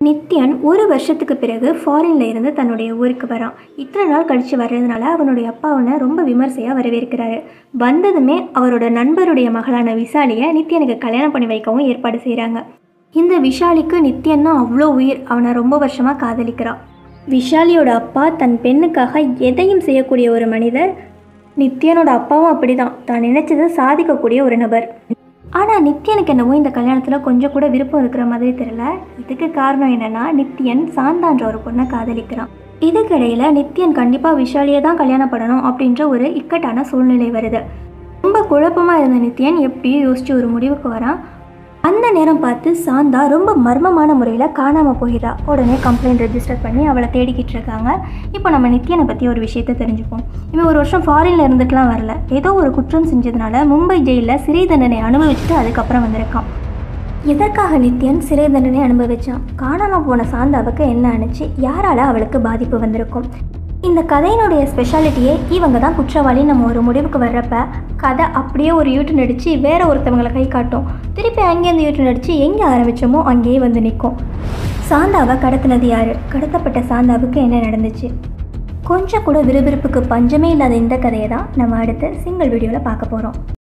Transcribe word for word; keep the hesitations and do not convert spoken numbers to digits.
நித்யன் ஒரு வருஷத்துக்கு பிறகு ஃபாரின்ல இருந்து தன்னுடைய ஊருக்கு வரான். இத்தனை நாள் கழித்து வர்றதுனால அவனுடைய அப்பா அவனை ரொம்ப விமர்சையாக வரவேற்கிறாரு. வந்ததுமே அவரோட நண்பருடைய மகளான விஷாலியை நித்யனுக்கு கல்யாணம் பண்ணி வைக்கவும் ஏற்பாடு செய்கிறாங்க. இந்த விஷாலிக்கு நித்யன்னா அவ்வளோ உயிர். அவனை ரொம்ப வருஷமாக காதலிக்கிறான். விஷாலியோட அப்பா தன் பெண்ணுக்காக எதையும் செய்யக்கூடிய ஒரு மனிதர். நித்யனோட அப்பாவும் அப்படி தான், தான் நினைச்சதை சாதிக்கக்கூடிய ஒரு நபர். ஆனால் நித்யனுக்கு என்னவோ இந்த கல்யாணத்தில் கொஞ்சம் கூட விருப்பம் இருக்கிற மாதிரி தெரியல. இதுக்கு காரணம் என்னென்னா, நித்யன் சாந்தான்ற ஒரு பொண்ணை காதலிக்கிறான். இதுக்கிடையில் நித்யன் கண்டிப்பாக விஷாலியை தான் கல்யாணம் பண்ணணும் அப்படின்ற ஒரு இக்கட்டான சூழ்நிலை வருது. ரொம்ப குழப்பமாக இருந்த நித்யன் எப்படியோ யோசிச்சு ஒரு முடிவுக்கு வரான். அந்த நேரம் பார்த்து சாந்தா ரொம்ப மர்மமான முறையில் காணாமல் போகிறா. உடனே கம்ப்ளைண்ட் ரெஜிஸ்டர் பண்ணி அவளை தேடிக்கிட்டு இருக்காங்க. இப்போ நம்ம நித்யனை பற்றி ஒரு விஷயத்தை தெரிஞ்சுப்போம். இவன் ஒரு வருஷம் ஃபாரினில் இருந்துட்டுலாம் வரல. ஏதோ ஒரு குற்றம் செஞ்சதுனால மும்பை ஜெயிலில் சிறை தண்டனை அனுபவிச்சுட்டு அதுக்கப்புறம் வந்திருக்கான். எதற்காக நித்யன் சிறை தண்டனை அனுபவிச்சான்? காணாமல் போன சாந்தாவுக்கு என்ன ஆணுச்சு? யாரால் அவளுக்கு பாதிப்பு வந்திருக்கும்? இந்த கதையினுடைய ஸ்பெஷாலிட்டியே இவங்க தான் குற்றவாளி நம்ம ஒரு முடிவுக்கு வர்றப்ப கதை அப்படியே ஒரு யூட்டன் அடித்து வேற ஒருத்தவங்களை கை காட்டும். திருப்பி அங்கேருந்து யூட்டன் அடித்து எங்கே ஆரம்பித்தோமோ அங்கேயே வந்து நிற்கும். சாந்தாவை கடத்தினது யார்? கடத்தப்பட்ட சாந்தாவுக்கு என்ன நடந்துச்சு? கொஞ்சம் கூட விறுவிறுப்புக்கு பஞ்சமே இல்லாத இந்த கதையை தான் நம்ம அடுத்த சிங்கிள் வீடியோவில் பார்க்க போகிறோம்.